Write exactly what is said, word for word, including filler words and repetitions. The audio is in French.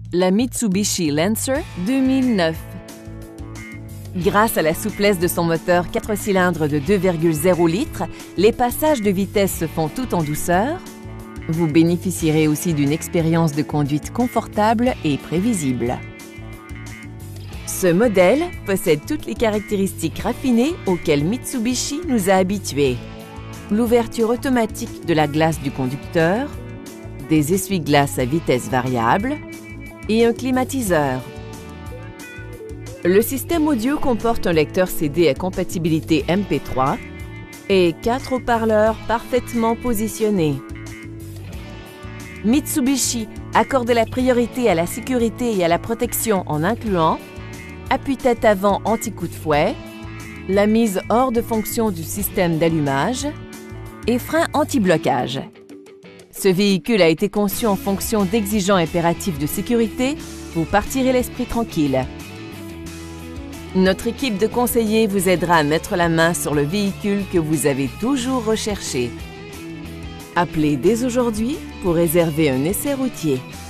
la Mitsubishi Lancer deux mille neuf. Grâce à la souplesse de son moteur quatre cylindres de deux virgule zéro litres, les passages de vitesse se font tout en douceur. Vous bénéficierez aussi d'une expérience de conduite confortable et prévisible. Ce modèle possède toutes les caractéristiques raffinées auxquelles Mitsubishi nous a habitués. L'ouverture automatique de la glace du conducteur, des essuie-glaces à vitesse variable et un climatiseur. Le système audio comporte un lecteur C D à compatibilité M P trois et quatre haut-parleurs parfaitement positionnés. Mitsubishi accorde la priorité à la sécurité et à la protection en incluant appuie-tête avant anti-coup de fouet, la mise hors de fonction du système d'allumage et frein anti-blocage. Ce véhicule a été conçu en fonction d'exigeants impératifs de sécurité. Vous partirez l'esprit tranquille. Notre équipe de conseillers vous aidera à mettre la main sur le véhicule que vous avez toujours recherché. Appelez dès aujourd'hui pour réserver un essai routier.